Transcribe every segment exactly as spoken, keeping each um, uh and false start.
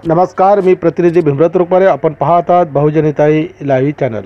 नमस्कार, मी प्रतिनिधी भीमरथ रुपारे. आपण पाहत आहात बहुजनहिताई लाईव्ह चॅनल.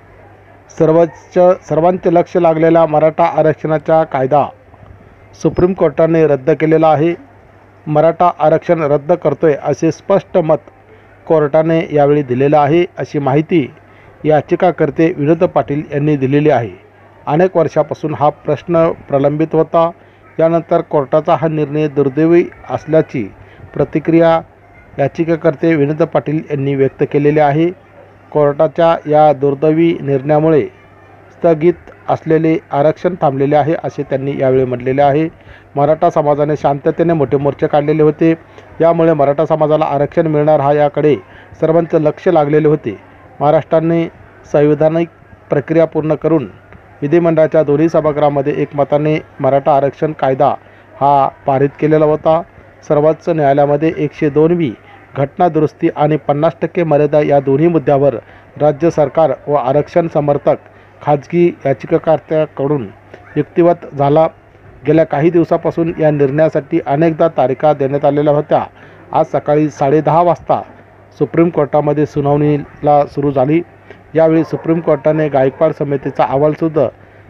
सर्वोच्च सर्वांचे लक्ष लागलेला मराठा आरक्षणाचा कायदा सुप्रीम कोर्टाने रद्द केलेला आहे. मराठा आरक्षण रद्द करतोय असे स्पष्ट मत कोर्टाने यावेळी दिलेलं आहे, अशी माहिती याचिकाकर्ते विनोद पाटील यांनी दिलेली आहे. अनेक वर्षापासून हा प्रश्न प्रलंबित होता. यानंतर कोर्टाचा हा निर्णय दुर्दैवी असल्याची प्रतिक्रिया याचिकाकर्ते विनोद पाटील यांनी व्यक्त केलेली आहे. कोर्टाच्या या दुर्दैवी निर्णयामुळे स्थगित असलेले आरक्षण थांबलेले आहे, असे त्यांनी यावेळी म्हटलेले आहे. मराठा समाजाने शांततेने मोठे मोर्चे काढलेले होते. यामुळे मराठा समाजाला आरक्षण मिळणार हा याकडे सर्वांचं लक्ष लागलेले होते. महाराष्ट्राने संविधानिक प्रक्रिया पूर्ण करून विधिमंडळाच्या दोन्ही सभागृहामध्ये एकमताने मराठा आरक्षण कायदा हा पारित केलेला होता. सर्वोच्च न्यायालयामध्ये एकशे दोनवी घटना दुरुस्ती आणि पन्नास टक्के मर्यादा या दोन्ही मुद्द्यावर राज्य सरकार व आरक्षण समर्थक खाजगी याचिकाकर्त्याकडून युक्तिवाद झाला. गेल्या काही दिवसापासून या निर्णयासाठी अनेकदा तारीखा देण्यात आलेल्या होत्या. आज सकाळी साडेदहा वाजता सुप्रीम कोर्टामध्ये सुनावणीला सुरू झाली. यावेळी सुप्रीम कोर्टाने गायकवाड समितीचा अहवालसुद्धा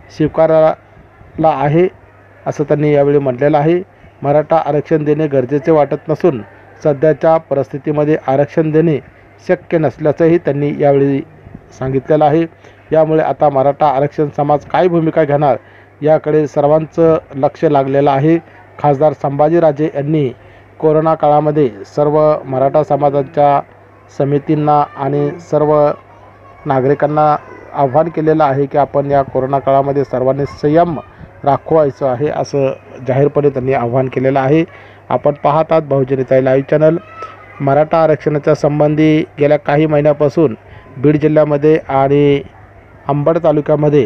स्वीकारला आहे, असं त्यांनी यावेळी म्हटलेलं आहे. मराठा आरक्षण देणे गरजेचे वाटत नसून सध्याच्या परिस्थितीमध्ये आरक्षण देणे शक्य नसल्याचंही त्यांनी यावेळी सांगितलेलं आहे. यामुळे आता मराठा आरक्षण समाज काय भूमिका घेणार याकडे सर्वांचं लक्ष लागलेलं आहे. खासदार संभाजीराजे यांनी कोरोना काळामध्ये सर्व मराठा समाजाच्या समितींना आणि सर्व नागरिकांना आव्हान केलेलं आहे की आपण या कोरोना काळामध्ये सर्वांनी संयम राखवायचं आहे, असं जाहीरपणे त्यांनी आव्हान केलेलं आहे. आपण पाहत आहात बहुजनहिताई लाईव्ह चॅनल. मराठा आरक्षणाच्या संबंधी गेल्या काही महिन्यापासून बीड जिल्ह्यामध्ये आणि अंबड तालुक्यामध्ये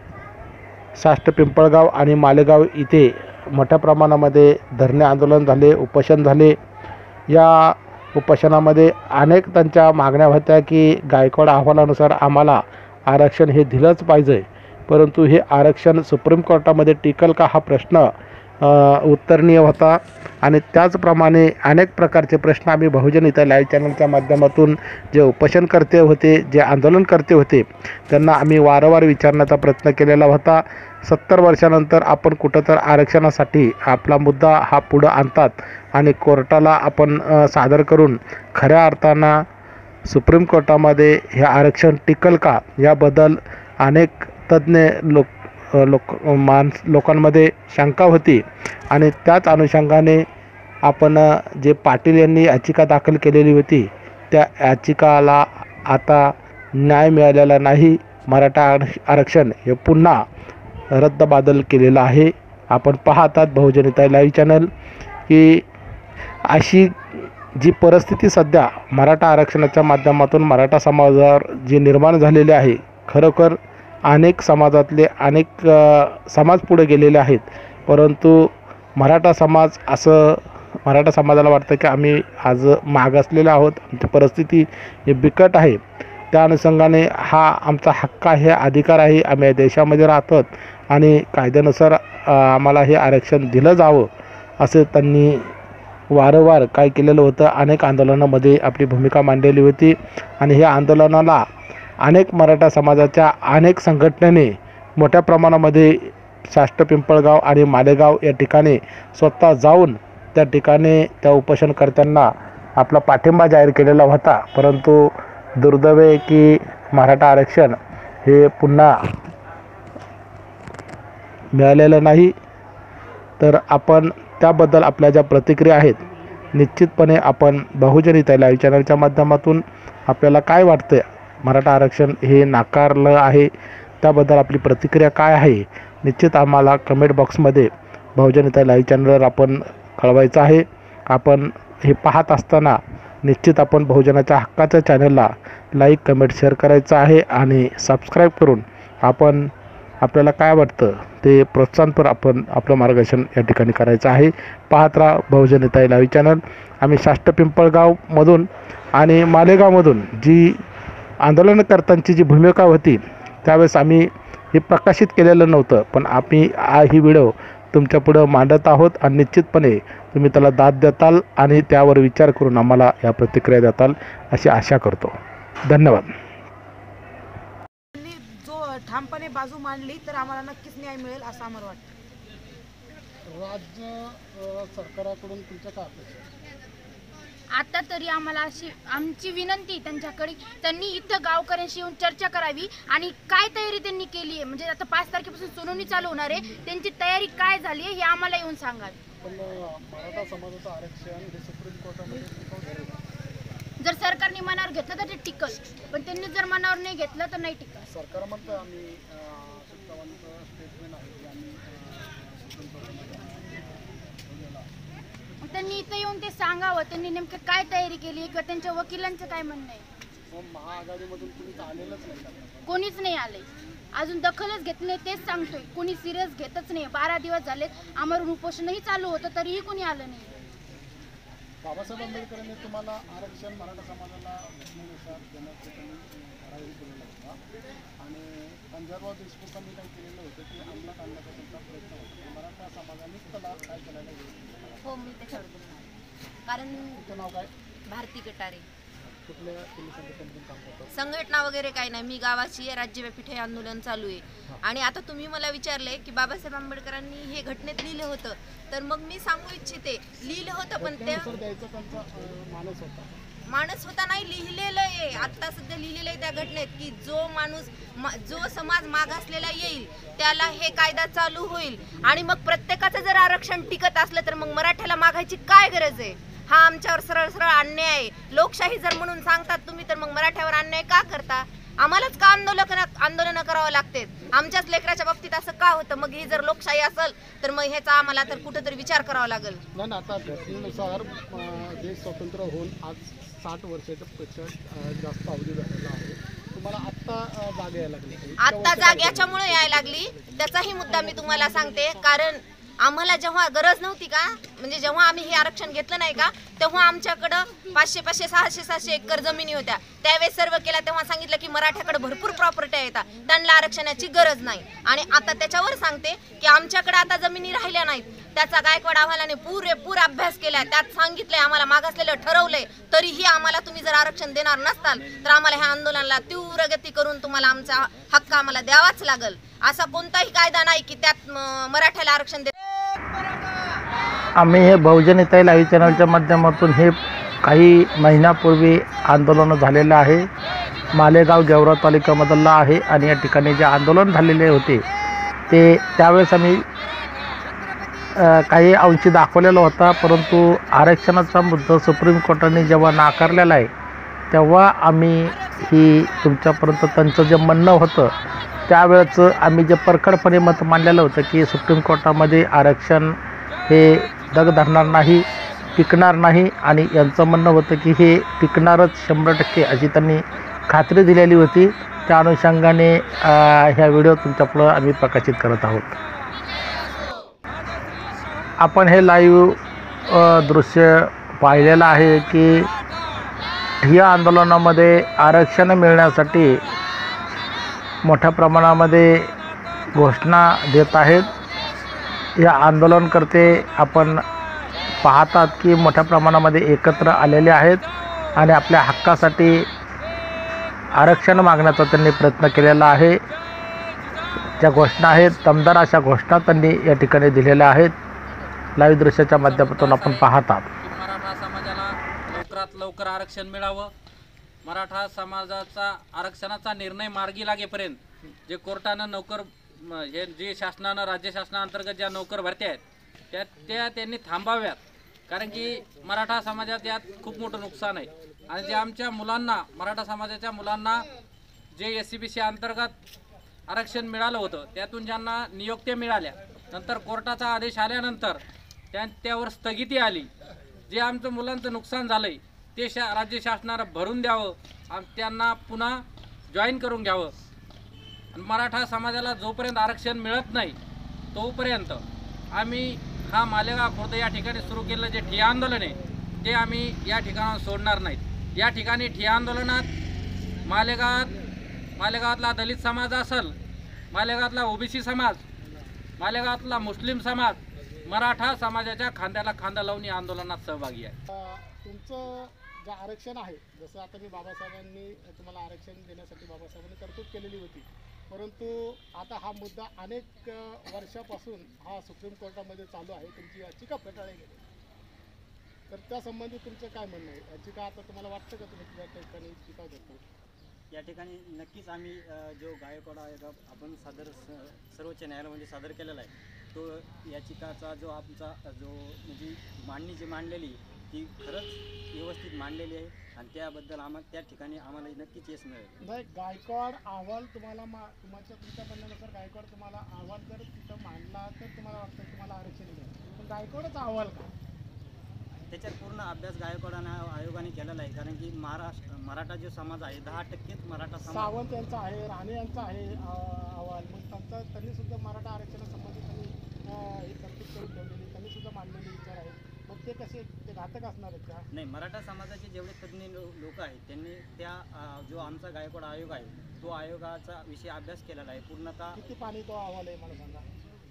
साष्ट पिंपळगाव आणि मालेगाव इथे मोठ्या प्रमाणामध्ये धरणे आंदोलन झाले, उपोषण झाले. या उपोषणामध्ये अनेक त्यांच्या मागण्या होत्या की गायकवाड अहवालानुसार आम्हाला आरक्षण हे दिलंच पाहिजे, परंतु हे आरक्षण सुप्रीम कोर्टामध्ये टिकल का हा प्रश्न उत्तरणीय होता. आणि त्याचप्रमाणे अनेक प्रकारचे प्रश्न आम्ही बहुजनहिताई लाईव्ह चॅनलच्या माध्यमातून जे उपोषणकर्ते होते, जे आंदोलनकर्ते होते, त्यांना आम्ही वारंवार विचारण्याचा प्रयत्न केलेला होता. सत्तर वर्षानंतर आपण कुठं तर आरक्षणासाठी आपला मुद्दा हा पुढं आणतात आणि कोर्टाला आपण सादर करून खऱ्या अर्थानं सुप्रीम कोर्टामध्ये हे आरक्षण टिकल का याबद्दल अनेक तज्ज्ञ लोक लोक माणस लोकांमध्ये शंका होती. आणि त्याच अनुषंगाने आपण जे पाटील यांनी याचिका दाखल केलेली होती त्या याचिकाला आता न्याय मिळालेला नाही. मराठा आरक्षण हे पुन्हा रद्दबादल केलेलं आहे. आपण पाहतात बहुजनहिताई लाईव्ह चॅनल की अशी जी परिस्थिती सध्या मराठा आरक्षणाच्या माध्यमातून मराठा समाजावर जी निर्माण झालेली आहे, खरोखर अनेक समाजातले अनेक समाज पुढे गेलेले आहेत, परंतु मराठा समाज असं मराठा समाजाला वाटतं की आम्ही आज मागासलेले आहोत, आमची परिस्थिती ही बिकट आहे. त्या अनुषंगाने हा आमचा हक्क आहे, अधिकार आहे, आम्ही या देशामध्ये राहतो आणि कायद्यानुसार आम्हाला हे आरक्षण दिलं जावं असं त्यांनी वारंवार काय केलेलं होतं. अनेक आंदोलनामध्ये आपली भूमिका मांडलेली होती आणि ह्या आंदोलनाला अनेक मराठा समाजाच्या अनेक संघटनेने मोठ्या प्रमाणामध्ये साष्ट पिंपळगाव आणि मालेगाव या ठिकाणी स्वतः जाऊन त्या ठिकाणी त्या उपोषणकर्त्यांना आपला पाठिंबा जाहीर केलेला होता. परंतु दुर्दैव आहे की मराठा आरक्षण हे पुन्हा मिळालेलं नाही. तर आपण त्याबद्दल आपल्या ज्या प्रतिक्रिया आहेत निश्चितपणे आपण बहुजनहिताई लाईव्ह चॅनलच्या माध्यमातून आपल्याला काय वाटतं, मराठा आरक्षण हे नाकारलं आहे त्याबद्दल आपली प्रतिक्रिया काय आहे, निश्चित आम्हाला कमेंट बॉक्समध्ये बहुजनहिताई लाईव्ह चॅनलवर आपण कळवायचं आहे. आपण हे पाहत असताना निश्चित आपण बहुजनाच्या हक्काच्या चॅनलला लाईक कमेंट शेअर करायचं आहे आणि सबस्क्राईब करून आपण आपल्याला काय वाटतं ते प्रोत्साहनपर आपण आपलं मार्गदर्शन या ठिकाणी करायचं आहे. पाहत राहा बहुजनहिताई लाईव्ह चॅनल. आम्ही साष्ट पिंपळगावमधून आणि मालेगावमधून जी आंदोलनकर्त्यांची जी भूमिका होती त्यावेळेस आम्ही हे प्रकाशित केलेलं नव्हतं, पण आम्ही ही व्हिडिओ तुमच्यापुढं मांडत आहोत आणि निश्चितपणे तुम्ही त्याला दाद देताल आणि त्यावर विचार करून आम्हाला या प्रतिक्रिया देताल अशी आशा करतो. धन्यवाद. जो ठामपणे बाजू मांडली तर आम्हाला नक्कीच न्याय मिळेल असं आम्हाला वाटतं. राज्य सरकाराकडून तुमच्या काय अपेक्षा? आता तरी आम्हाला अशी आमची विनंती त्यांच्याकडे, त्यांनी इथं गावकऱ्यांशी येऊन चर्चा करावी आणि काय तयारी त्यांनी केली आहे, म्हणजे आता पाच तारखेपासून सुनावणी चालू होणार आहे, त्यांची तयारी काय झाली आहे हे आम्हाला येऊन सांगाल. पण मराठा समाजाचं आरक्षण हे सुप्रीम कोर्टामध्ये टिकवलं आहे. जर सरकारने मनावर घेतलं तर ते टिकल, पण त्यांनी जर मनावर नाही घेतलं तर नाही टिकल. सरकार म्हणतं आम्ही सुप्रीमचं स्टेटमेंट आहे की आम्ही सुप्रीम कोर्टामध्ये त्यांनी इथं येऊन ते सांगावं त्यांनी नेमकं काय तयारी केली किंवा त्यांच्या वकिलांचं काय म्हणणं आहे. मग महाआघाडीमधून तुम्ही आलेलंच नाही का? कोणीच नाही आले, अजून दखलच घेतली नाही, तेच सांगतोय. कोणी सिरियस घेतच नाही. बारा दिवस झाले आमरण उपोषणही चालू होतं तरीही कोणी आलं नाही. बाबासाहेब आंबेडकरांनी तुम्हाला आरक्षण मराठा समाजाला घटनेनुसार देण्याचं त्यांनी ठराव केलेला होता आणि पंजाबराव देशमुखांनी काय केलेलं होतं की अंमलात आणण्याचा त्यांचा प्रयत्न होता. मराठा समाजाने त्याला काय करायला गेलं? हो, मी त्याच्यावर बोलणार, कारण तुमचं नाव काय? भारती गटारे. कुठल्या पोलीस संघटनेतून काम करतात? संघटना वगैरे काही नाही, मी गावाची आहे. राज्यव्यापी हे आंदोलन चालू आहे. आणि आता तुम्ही मला विचारले की बाबासाहेब आंबेडकरांनी हे घटनेत लिहिलं होतं, तर मग मी सांगू इच्छिते लिहिलं होतं, पण त्या द्यायचा त्यांचा मानस होता. माणूस होता नाही, लिहिलेलं आहे. आता सध्या लिहिलेलं आहे त्या घटनेत की जो माणूस जो समाज मागासलेला येईल त्याला हे कायदा चालू होईल. आणि मग प्रत्येकाचं जर आरक्षण टिकत असलं तर मग मराठ्याला मागायची काय गरज आहे? हा आमच्यावर सरळ सरळ अन्याय आहे. लोकशाही जर म्हणून सांगतात तुम्ही, तर मग मराठ्यावर अन्याय का करता? आम्हालाच का आंदोलन आंदोलन करावं लागते? आमच्याच लेकराच्या बाबतीत असं का होतं? मग ही जर लोकशाही असेल तर मग ह्याचा आम्हाला तर कुठेतरी विचार करावा लागेल. नाही ना, आता घटनेनुसार देश स्वतंत्र होऊन आज साठ वर्षाच्या पेक्षा जास्त अवधी झालेला आहे. तुम्हाला आत्ता जाग यायला लागली? आत्ता जाग याच्यामुळे यायला लागली त्याचाही मुद्दा मी तुम्हाला सांगते. कारण आम्हाला जेव्हा गरज नव्हती का, म्हणजे जेव्हा आम्ही हे आरक्षण घेतलं नाही का, तेव्हा आमच्याकडं पाचशे पाचशे सहाशे सहाशे एकर जमिनी होत्या. त्यावेळेस सर्व केला तेव्हा सांगितलं की मराठ्याकडे भरपूर प्रॉपर्टी येतात, त्यांना आरक्षणाची गरज नाही. आणि आता त्याच्यावर सांगते की आमच्याकडे आता जमिनी राहिल्या नाहीत. त्याचा गायकवाड अहवालाने पुरेपूर अभ्यास केला, त्यात सांगितलंय आम्हाला मागासलेलं ठरवलंय. तरीही आम्हाला तुम्ही जर आरक्षण देणार नसताल तर आम्हाला ह्या आंदोलनाला तीव्र गती करून तुम्हाला आमचा हक्क आम्हाला द्यावाच लागल. असा कोणताही कायदा नाही की त्यात मराठ्याला आरक्षण दे. आम्ही हे बहुजनहिताई लाईव्ह चॅनलच्या माध्यमातून हे काही महिन्यापूर्वी आंदोलन झालेलं आहे. मालेगाव गेवरा तालुक्यामधलं आहे आणि या ठिकाणी जे आंदोलन झालेले होते ते त्यावेळेस आम्ही काही अंशी दाखवलेला होता, परंतु आरक्षणाचा मुद्दा सुप्रीम कोर्टाने जेव्हा नाकारलेला आहे तेव्हा आम्ही ही तुमच्यापर्यंत त्यांचं जे म्हणणं होतं त्यावेळेचं आम्ही जे परखडपणे मत मांडलेलं होतं की सुप्रीम कोर्टामध्ये आरक्षण हे दग धरणार नाही, टिकणार नाही. आणि यांचं म्हणणं होतं की हे टिकणारच शंभर टक्के अशी त्यांनी खात्री दिलेली होती. त्या अनुषंगाने ह्या व्हिडिओ तुमच्यापुढं आम्ही प्रकाशित करत आहोत. आपण हे लाईव्ह दृश्य पाहिलेलं आहे की या आंदोलनामध्ये आरक्षण मिळण्यासाठी मोठ्या प्रमाणामध्ये घोषणा देत आहेत. या आंदोलनकर्ते आपण पाहतात की मोठ्या प्रमाणामध्ये एकत्र आलेले आहेत आणि आपल्या हक्कासाठी आरक्षण मागण्याचा त्यांनी प्रयत्न केलेला आहे. ज्या घोषणा आहेत दमदार अशा घोषणा त्यांनी या ठिकाणी दिलेल्या आहेत. लाईव्ह दृश्याच्या माध्यमातून आपण पाहतात. मराठा समाजाला लवकरात लवकर आरक्षण मिळावं. मराठा समाजाचा आरक्षणाचा निर्णय मार्गी लागेपर्यंत जे कोर्टानं नोकर हे जे शासनानं राज्य शासनाअंतर्गत ज्या नोकर भरत्या आहेत त्या त्या त्यांनी थांबाव्यात. कारण की मराठा समाजात यात खूप मोठं नुकसान आहे. आणि जे आमच्या मुलांना मराठा समाजाच्या मुलांना जे एस सी बी सी अंतर्गत आरक्षण मिळालं होतं त्यातून ज्यांना नियुक्त्या मिळाल्या, नंतर कोर्टाचा आदेश आल्यानंतर त्या त्यावर स्थगिती आली. जे आमचं मुलांचं नुकसान झालं आहे ते शा राज्य शासनानं भरून द्यावं आणि त्यांना पुन्हा जॉईन करून घ्यावं. मराठा समाजाला जोपर्यंत आरक्षण मिळत नाही तोपर्यंत आम्ही हा मालेगाव खुर्द या ठिकाणी सुरू केलेलं जे ठिय्या आंदोलन आहे ते आम्ही या ठिकाणावर सोडणार नाहीत. या ठिकाणी ठिय्या आंदोलनात मालेगावात मालेगावातला दलित समाज असेल, मालेगावातला ओबीसी समाज, मालेगावातला मुस्लिम समाज मराठा समाजाच्या खांद्याला खांदा लावून या आंदोलनात सहभागी आहे. अ, तुमचं जे आरक्षण आहे, जसं आता मी बाबासाहेबांनी तुम्हाला आरक्षण देण्यासाठी बाबासाहेबांनी तरतूद केलेली होती, परंतु आता हा मुद्दा अनेक अ, वर्षापासून हा सुप्रीम कोर्टामध्ये चालू आहे. तुमची याचिका फेटाळली गेली, तर त्या संबंधी तुमचं काय म्हणणं आहे? याचिका आता तुम्हाला वाटतं का तुम्ही त्या ठिकाणी टीका करतो? या ठिकाणी नक्कीच आम्ही अ, जो गायकवाड आयोग आपण सादर स- सर्वोच्च न्यायालयामध्ये सादर केलेला आहे, तो याचिकाचा जो आमचा जो म्हणजे मांडणी जी मांडलेली ती खरंच व्यवस्थित मांडलेली आहे आणि त्याबद्दल आम्हाला त्या ठिकाणी आम्हाला नक्कीच यश मिळेल. नाही, गायकवाड अहवाल तुम्हाला मा तुमच्या तुमच्या म्हणण्यानुसार गायकवाड तुम्हाला अहवाल जर तिथं मांडला तर तुम्हाला वाटतं तुम्हाला आरक्षण मिळेल, पण गायकवाडचा अहवाल का? त्याच्यात पूर्ण अभ्यास गायकवाड आयोगाने केलेला आहे, कारण की महाराष्ट्र मराठा जो समाज आहे दहा टक्केच मराठा समाज. सावंत यांचा आहे, राणे यांचा आहे अ, अहवाल. मग त्यांचा त्यांनी सुद्धा मराठा आरक्षणासंबंधी त्यांनी अ, ही तरतूद करून ठेवलेली, त्यांनी सुद्धा मांडलेले विचार आहेत. मग ते कसे ते घातक असणार आहेत का? नाही, मराठा समाजाचे जेवढे तज्ज्ञ लोक आहेत त्यांनी त्या अ, जो आमचा गायकवाड आयोग आहे तो आयोगाचा विषय अभ्यास केलेला आहे पूर्णतः. किती पाणी तो अहवाल आहे मला सांगा.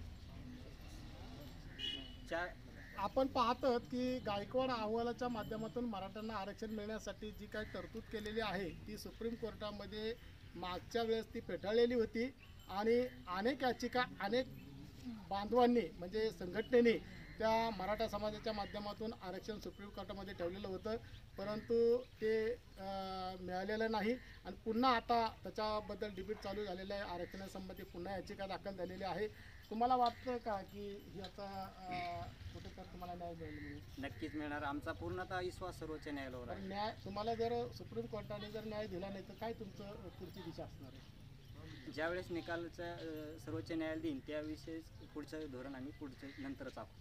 चार आपण पाहतो की गायकवाड अहवालाच्या माध्यमातून मराठ्यांना आरक्षण मिळण्यासाठी जी काही तरतूद केलेली आहे ती सुप्रीम कोर्टामध्ये मागच्या वेळेस ती फेटाळलेली होती आणि अनेक याचिका अनेक बांधवांनी म्हणजे संघटनेने त्या मराठा समाजाच्या माध्यमातून आरक्षण सुप्रीम कोर्टामध्ये ठेवलेलं होतं, परंतु ते अ, मिळालेलं नाही आणि पुन्हा आता त्याच्याबद्दल डिबेट चालू झालेलं आहे. आरक्षणासंबंधी पुन्हा याचिका दाखल झालेली आहे. तुम्हाला वाटतं का की याचा अ, कुठेतरी तुम्हाला न्याय मिळेल म्हणून? नक्कीच मिळणार. आमचा पूर्णतः विश्वास सर्वोच्च न्यायालयावर पण आहे. न्याय तुम्हाला जर सुप्रीम कोर्टाने जर न्याय दिला नाही तर काय तुमचं पुढची दिशा असणार आहे? ज्यावेळेस निकालचं अ, सर्वोच्च न्यायालय देईन त्याविषयी पुढचं धोरण आम्ही पुढचं नंतरच आखू.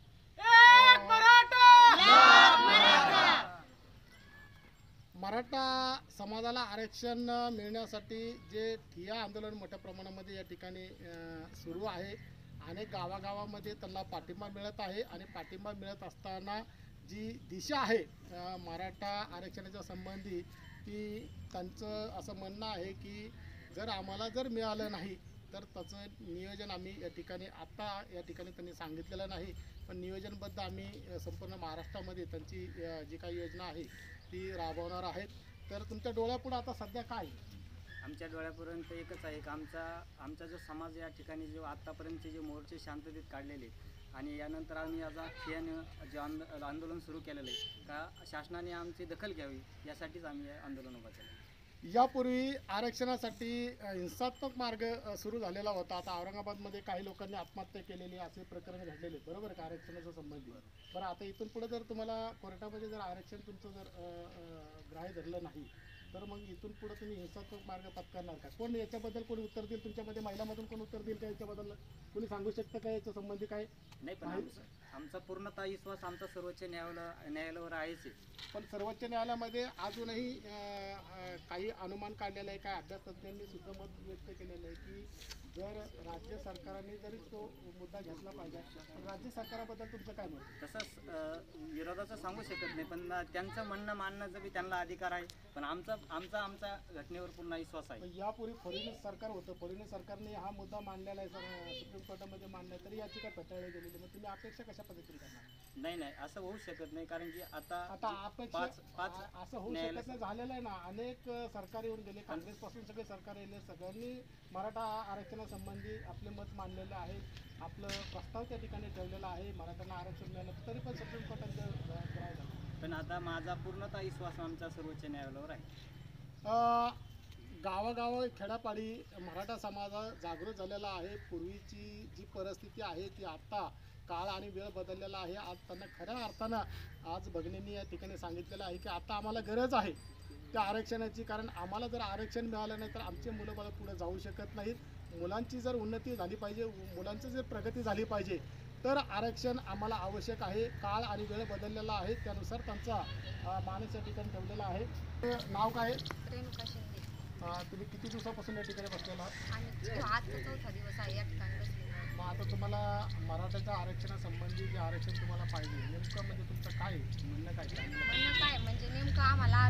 मराठा समाजाला आरक्षण मिळण्यासाठी जे ठिय्या आंदोलन मोठ्या प्रमाणामध्ये या ठिकाणी अ, सुरू आहे. अनेक गावागावामध्ये त्यांना पाठिंबा मिळत आहे आणि पाठिंबा मिळत असताना जी दिशा आहे अ, मराठा आरक्षणाच्या संबंधी ती त्यांचं असं म्हणणं आहे की जर आम्हाला जर मिळालं नाही तर त्याचं नियोजन आम्ही या ठिकाणी आत्ता या ठिकाणी त्यांनी सांगितलेलं नाही, पण नियोजनबद्ध आम्ही अ, संपूर्ण महाराष्ट्रामध्ये त्यांची अ, जी काही योजना आहे ती राबवणार आहेत. तर तुमच्या डोळ्यापुढं आता सध्या काय आहे? आमच्या डोळ्यापर्यंत एकच आहे की आमचा आमचा जो समाज या ठिकाणी जो आत्तापर्यंतचे जे मोर्चे शांततेत काढलेले आणि यानंतर आम्ही आज ठियानं जे आंद आंदोलन सुरू केलेलं आहे का शासनाने आमची दखल घ्यावी यासाठीच आम्ही हे आंदोलन उभं केलं. यापूर्वी आरक्षणासाठी अ, हिंसात्मक मार्ग अ, सुरू झालेला होता. आता औरंगाबादमध्ये काही लोकांनी आत्महत्या केलेली असे प्रकरण घडलेले, बरोबर का, आरक्षणाच्या संबंधी. बरं, आता इथून पुढे जर तुम्हाला कोर्टामध्ये जर आरक्षण तुमचं जर अ, अ, ग्राह्य धरलं नाही तर मग इथून पुढे तुम्ही हिंसात्मक मार्ग पत्करणार का? कोण याच्याबद्दल कोणी उत्तर देईल? तुमच्यामध्ये महिलामधून कोण उत्तर देईल का याच्याबद्दल? कोणी सांगू शकतं का याच्या संबंधी काय? नाही, पण आमचा आमचा पूर्णतः विश्वास आमचा सर्वोच्च न्यायालय न्यायालयावर आहेच आहे. पण सर्वोच्च न्यायालयामध्ये अजूनही अ, अ, काही अनुमान काढलेलं आहे, काय अभ्यास तज्ज्ञांनी सुद्धा मत व्यक्त केलेलं आहे की जर राज्य सरकारने जरी तो मुद्दा घेतला पाहिजे, पण राज्य सरकाराबद्दल तुमचं काय मत? तसंच अ, विरोधाचं सांगू शकत नाही, पण त्यांचं म्हणणं मानण्याचा बी त्यांना अधिकार आहे, पण आमचा आमचा आमचा घटनेवर पूर्ण विश्वास आहे. पण यापूर्वी फडणवीस सरकार होतं, फडणवीस सरकारने हा मुद्दा मांडलेला आहे, सर सुप्रीम कोर्टामध्ये मांडला आहे, तरी याचिका फेटाळली गेलेली. मग तुम्ही अपेक्षा कशा पद्धतीने करणार? नाही नाही असं होऊ शकत नाही, कारण की आता आता अपेक्षा पाच पाच आ- असं होऊ न्यायालय- शकत नाही, झालेलं आहे ना. अनेक अ, सरकार येऊन गेले, काँग्रेसपासून सगळे सरकार येले, सगळ्यांनी मराठा आरक्षणासंबंधी आपले मत मांडलेले आहे, आपलं प्रस्ताव त्या ठिकाणी ठेवलेला आहे, मराठ्यांना आरक्षण मिळालं, तरी पण सुप्रीम कोर्टात राहिलं. पण आता माझा पूर्णतः विश्वास आमच्या सर्वोच्च न्यायालयावर आहे. अ, गावागाव खेडापाडी मराठा समाज जागृत झालेला आहे. पूर्वीची जी परिस्थिती आहे ती आत्ता काळ आणि वेळ बदललेला आहे. आज त्यांना खऱ्या अर्थानं आज भगिनींनी या ठिकाणी सांगितलेलं आहे की आता आम्हाला गरज आहे त्या आरक्षणाची, कारण आम्हाला जर आरक्षण मिळालं नाही तर आमचे मुलं बाळं पुढे जाऊ शकत नाहीत. मुलांची जर उन्नती झाली पाहिजे, मुलांची जर प्रगती झाली पाहिजे तर आरक्षण आम्हाला आवश्यक आहे. काळ आणि वेळ बदललेला आहे, त्यानुसार त्यांचा अ, मानस या ठिकाणी ठेवलेला आहे. नाव काय आहे? रेणुका शिंदे. अ, तुम्ही किती दिवसापासून या ठिकाणी बसलेला आहात? आणि आज चौथा दिवस आहे या ठिकाणी बसलेलो. मग आता तुम्हाला मराठ्याच्या आरक्षणासंबंधी जे आरक्षण तुम्हाला पाहिजे नेमकं म्हणजे तुमचं काय आहे? म्हणणं काय काय? म्हणणं काय म्हणजे नेमकं आम्हाला आरक्षण मिळालं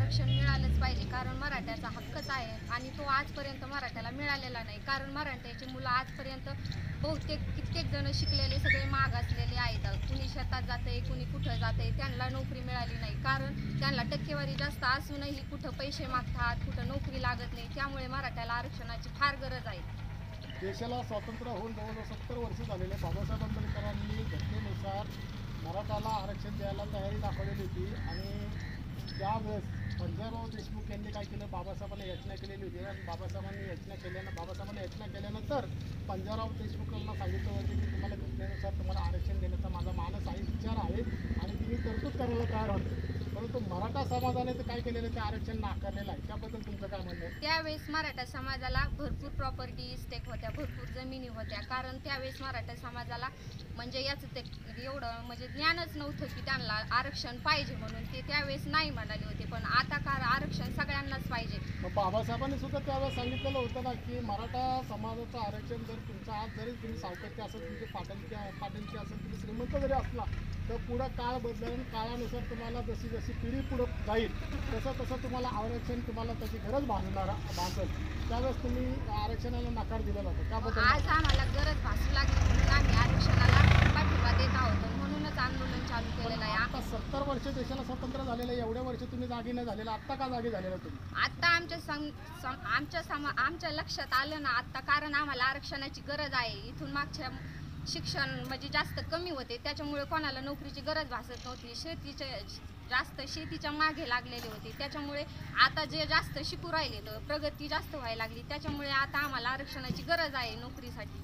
मिळालंच पाहिजे, कारण मराठ्याचा हक्कच आहे आणि तो आजपर्यंत मराठ्याला मिळालेला नाही. कारण मराठ्याची मुलं आजपर्यंत बहुतेक कित्येक जण शिकलेले सगळे मागासलेले आहेत. कुणी शेतात जाते, कुणी कुठं जाते, त्यांना नोकरी मिळाली नाही. कारण त्यांना टक्केवारी जास्त असूनही कुठं पैसे मागतात, कुठं नोकरी लागत नाही. त्यामुळे मराठ्याला आरक्षणाची फार गरज आहे. देशाला स्वातंत्र्य होऊन जवळजवळ सत्तर वर्ष झालेले बाबासाहेब आंबेडकरांनी घटनेनुसार मराठाला आरक्षण द्यायला तयारी दाखवलेली होती आणि त्यावेळेस पंजाबराव देशमुख यांनी काय केलं, बाबासाहेबांना याचना केलेली होती आणि बाबासाहेबांनी याचना केल्यानं बाबासाहेबांना याचना केल्यानंतर पंजाबराव देशमुखांना सांगितलं होतं की तुम्हाला घटनेनुसार तुम्हाला आरक्षण देण्याचा माझा मानस आहे, विचार आहे आणि तुम्ही तरतूद करायला तयार होते. परंतु मराठा समाजाने तर काय केलेलं ते आरक्षण नाकारलेलं आहे. त्याबद्दल तुमचं काय म्हणणं आहे? त्यावेळेस मराठा समाजाला भरपूर प्रॉपर्टी स्टेक होत्या, भरपूर जमिनी होत्या. कारण त्यावेळेस मराठा समाजाला म्हणजे याचं ते एवढं म्हणजे ज्ञानच नव्हतं की त्यांना आरक्षण पाहिजे म्हणून. ते त्यावेळेस नाही म्हणाले होते, पण आता का आरक्षण सगळ्यांनाच पाहिजे. मग बाबासाहेबांनी सुद्धा त्यावेळेस सांगितलेलं होतं ना की मराठा समाजाचं आरक्षण जर तुमचा आज जरी तुम्ही सावकारचे असेल, तुमचे पाटणचे पाटणचे असेल, तुम्ही श्रीमंत जरी असला तर पुढं काळ बदलून काळानुसार तुम्हाला जशी जशी पिढी पुढं जाईल तसं तसं तुम्हाला आरक्षण तुम्हाला त्याची गरज भासणार भासेल. त्यावेळेस तुम्ही आरक्षणाला नकार दिलेला होता. त्याबद्दल आज आम्हाला गरज भासू लागली म्हणून आम्ही आरक्षणाला पाठिंबा देत आहोत. म्हणूनच आंदोलन चालू केलेलं आहे. आता सत्तर वर्ष देशाला स्वतंत्र झालेलं आहे, एवढ्या वर्ष तुम्ही जागी नाही झालेला, आत्ता का जागी झालेला तुम्ही? आता आमच्या सम सम आमच्या समा आमच्या लक्षात आलं ना आत्ता, कारण आम्हाला आरक्षणाची गरज आहे. इथून मागच्या शिक्षण म्हणजे जास्त कमी होते, त्याच्यामुळे कोणाला नोकरीची गरज भासत नव्हती. शेतीचे जास्त शेतीच्या मागे लागलेले होते, त्याच्यामुळे आता जे जास्त शिकू राहिले तर प्रगती जास्त व्हायला लागली. त्याच्यामुळे आता आम्हाला आरक्षणाची गरज आहे नोकरीसाठी.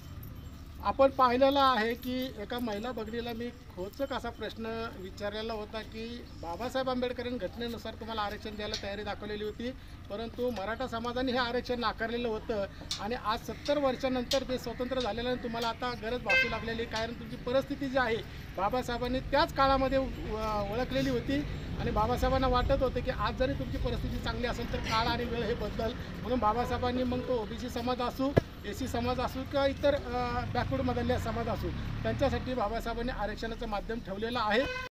आपण पाहिलेलं आहे की एका महिला भगिनीला मी खोचक असा प्रश्न विचारलेला होता की बाबासाहेब आंबेडकरांनी घटनेनुसार तुम्हाला आरक्षण द्यायला तयारी दाखवलेली होती, परंतु मराठा समाजाने हे आरक्षण नाकारलेलं होतं आणि आज सत्तर वर्षानंतर ते स्वतंत्र झालेलं आणि तुम्हाला आता गरज भासू लागलेली, कारण तुमची परिस्थिती जी आहे बाबासाहेबांनी त्याच काळामध्ये ओळखलेली होती आणि बाबासाहेबांना वाटत होतं की आज जरी तुमची परिस्थिती चांगली असेल तर काळ आणि वेळ हे बदल. म्हणून बाबासाहेबांनी मग तो ओबीसी समाज असू, एसी समाज असू किंवा इतर बॅकवर्डमधले समाज असू, त्यांच्यासाठी बाबासाहेबांनी आरक्षणाचं माध्यम ठेवलेलं आहे.